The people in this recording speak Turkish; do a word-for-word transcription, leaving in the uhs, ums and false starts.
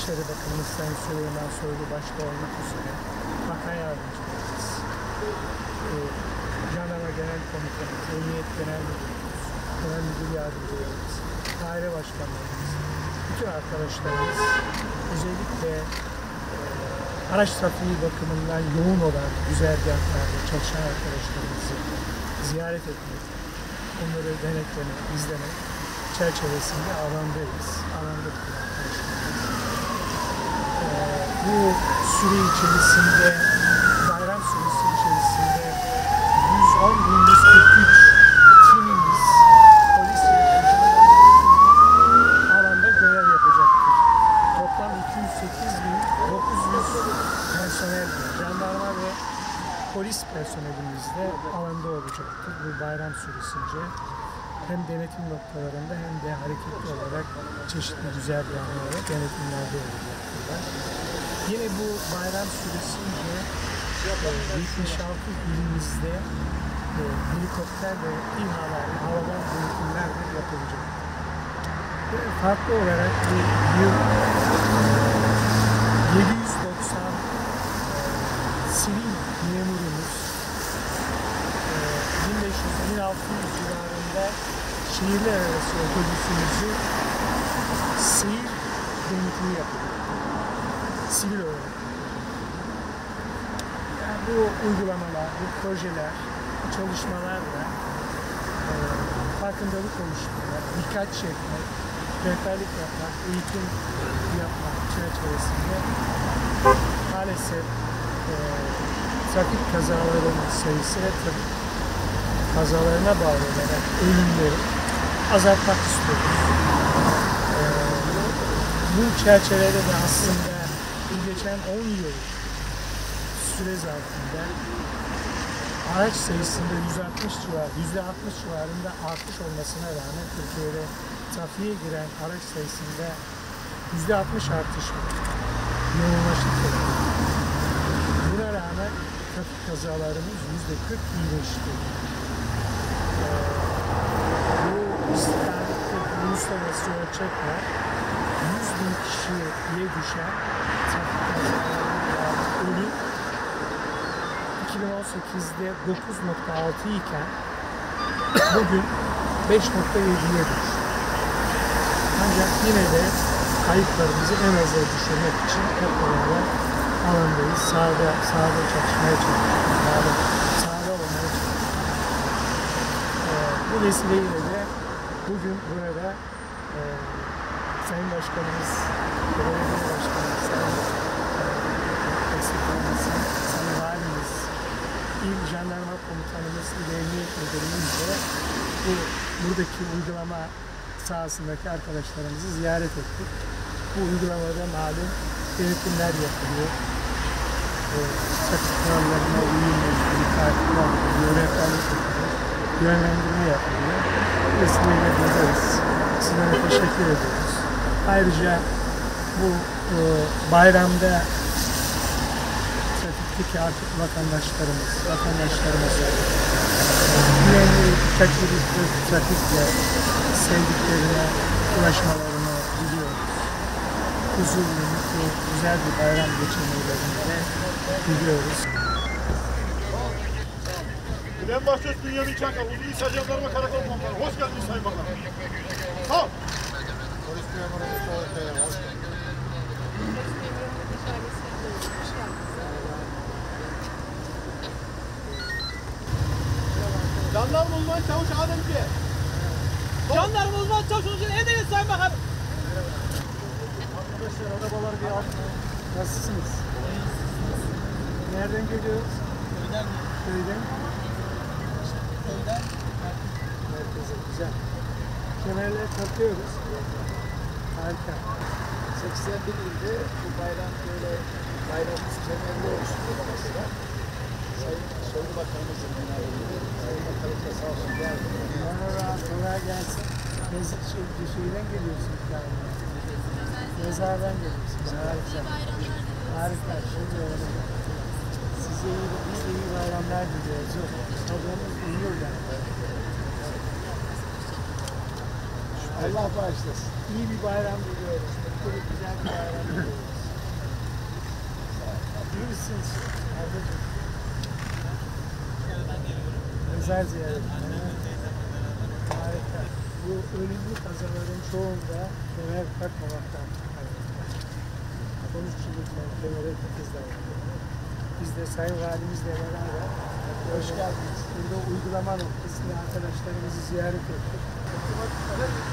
Dışişleri Bakanımız Sayın Süleyman Soylu başta olmak üzere Bakan Yardımcılarımız, e, Jandarma Genel Komutanımız, Emniyet Genel Müdürümüz, Genel Müdür Yardımcılarımız, daire başkanlarımız, bütün arkadaşlarımız, özellikle e, araç trafiği bakımından yoğun olan güzergahlarda çalışan arkadaşlarımızı ziyaret etmek, onları denetlemek, izlemek çerçevesinde alandayız. Alanda bulunan arkadaşlarımız. E, bu süre içerisinde, bayram süresi içerisinde yüz on bin yüz kırk üç timimiz, polis ve alanda görev yapacaktır. Toplam iki yüz sekiz bin dokuz yüz personel, jandarma ve polis personelimiz de alanda olacaktır bu bayram süresince. Hem denetim noktalarında hem de hareketli olarak çeşitli güzergahlarda denetimlerde olacaktırlar. Yine bu bayram süresince yetmiş altı ilimizde e, helikopter ve İHA'lar, havadan denetimler de yapılacak. Ve farklı olarak bu yıl yedi yüz doksan sivil memurumuz, bin beş yüz bin altı yüz civarında şehirler arası otobüsümüzü seyir denetimi yapıyor. Sivil olarak. Yani bu uygulamalar, bu projeler, bu çalışmalarla e, farkındalık oluşturmak, dikkat çekmek, rehberlik yapmak, eğitim yapmak çerçevesinde maalesef e, trafik kazalarının sayısı ve trafik kazalarına bağlı olarak ölümleri azaltmak istiyoruz. Ee, bu çerçevede de aslında geçen on yıl süre zarfında araç sayısında yüzde altmış civarı, yüzde altmış civarında artış olmasına rağmen Türkiye'de trafiğe giren araç sayısında yüzde altmış artış var. Yoğunlaştıkça. Buna rağmen trafik kazalarımız yüzde kırk iyileşti. Bu istikamette uluslararası ölçekle yüz bin kişiye düşen trafik kazalarının ölüm iki bin on sekizde dokuz nokta altı iken bugün beş nokta yediye düştü. Ancak yine de kayıplarımızı en aza düşürmek için hep beraber alandayız. Sahada, sahada çalışmaya çalışıyoruz. Sahada, sahada olmaya çalışıyoruz. Bu vesileyle de bugün burada e, Sayın Başkanımız, Belediye Başkanımız, Sayın Eksiklerimiz, Sayın Valimiz, İl Jandarma Komutanımız, İl Emniyet Müdürümüzle bu buradaki uygulama sahasındaki arkadaşlarımızı ziyaret ettik. Bu uygulamada malum denetimler yapılıyor. E, trafik kurallarına uyumla ilgili takipler yapılıyor, rehberlik yapılıyor. Yönlendirme yapılıyor. Vesileyle buradayız. Sizlere teşekkür ediyoruz. Ayrıca bu e, bayramda trafikteki artık vatandaşlarımız, vatandaşlarımıza güvenli, dikkatli trafikle sevdiklerine ulaşmalarını diliyoruz. Huzurlu, mutlu, güzel bir bayram geçirmelerini de diliyoruz. Ben başçısı Bünyamin Çankal, Uzun İsa Jandarma Karakol Komutanı. Hoş geldiniz Sayın Bakan. Sağ ol. Polis memurumuz Doğukaya, hoş geldiniz. Jandarma Uzman Çavuş Adem Bey. Jandarma Uzman Çavuş Adem Bey. Ediniz Sayın Bakan. Arkadaşlar arabalar bir alt. Nasılsınız? Nereden geliyoruz? Köyden. Köyden. Köyden. Merkeze, güzel. Kemerler takıyoruz. Harika. seksen bir ilde bu bayram böyle bayramımız kemerli oluşturuyor mesela. Sayın Soylu Bakanımızın önerdiği, Sayın Bakanımız da sağ olsun geldi. Merhaba, kolay gelsin. Mezit şey, şeyden geliyorsunuz galiba. Mezardan geliyorsunuz. Harika. Harika. Şimdi öğrenelim. Size iyi, biz de iyi bayramlar diliyoruz. Programımız uyuyor yani. Allah bağışlasın. İyi bir bayram diliyoruz. neşeli güzel bir bayram diliyoruz. İyi misiniz? Ablacığım. Özel ziyaret. Harika. Bu ölümlü kazaların çoğunda kemer takmamaktan kaynaklanıyor. Sonuç çiğlikten kemere takızlar. Biz de Sayın Valimizle beraber hoş geldiniz. Burada uygulama noktasında arkadaşlarımızı ziyaret ettik.